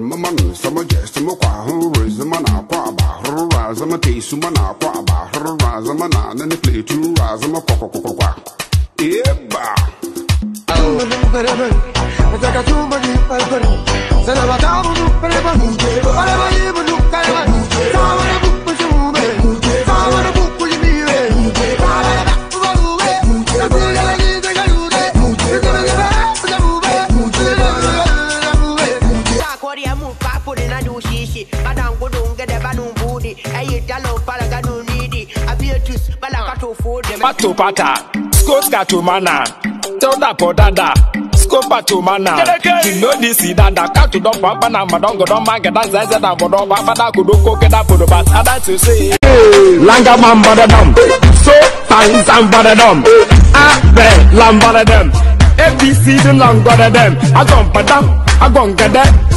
man, some guest, some raise the man, rise, I'm a taste, man, rise, I'm a man, and they play to rise, I'm a cocoa. Eba! Pato pata, skoska to mana, toda podada, skopa to mana. You know this is danda, kato don papa na madongo don manga dan zaza dan bodo papa da kudo koke da podo bat ada to say. Langa man badadam, so fine sam badadam, abe lam badadam, ABC the long badadam, agon padam, agon gada.